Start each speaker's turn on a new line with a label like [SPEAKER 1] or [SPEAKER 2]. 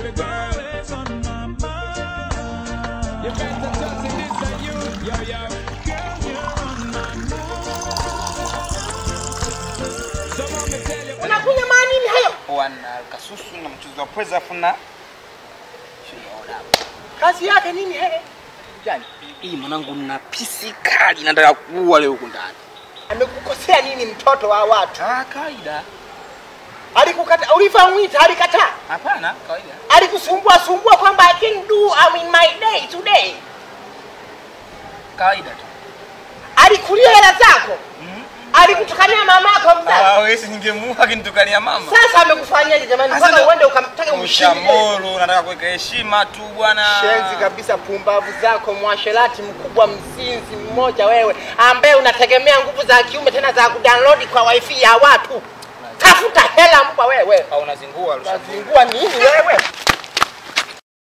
[SPEAKER 1] Unakunya manini hayo?
[SPEAKER 2] Wana kasusu na mchuzi wa pweza afuna.
[SPEAKER 1] Kazi yake nini hehe?
[SPEAKER 2] Jani, hii mwanangu na pisi kali nataka kuua leo huko ndani.
[SPEAKER 1] Amekukosea nini mtoto wa watu?
[SPEAKER 2] Kawaida.
[SPEAKER 1] Alikukata, ulifamuita alikataa?
[SPEAKER 2] Hapana, kawaida.
[SPEAKER 1] Alikusumbua kwamba I can do in my day today.
[SPEAKER 2] Kawaida tu.
[SPEAKER 1] Alikulia hela zako? Alikutukania mamako mzazi?
[SPEAKER 2] Wewe si ningemuua kinitukania mama.
[SPEAKER 1] Sasa amekufanyaje jamani? Mpaka uende ukamtaka
[SPEAKER 2] mshamoro, nataka kuweka heshima tu bwana.
[SPEAKER 1] Shenzi kabisa, pumbavu zako, mwasherati mkubwa, mzinzi mmoja wewe ambaye unategemea nguvu za kiume tena za kudownload kwa wifi ya watu. Tafuta hela mbwa wewe.
[SPEAKER 2] Au unazingua?
[SPEAKER 1] Unazingua nini wewe?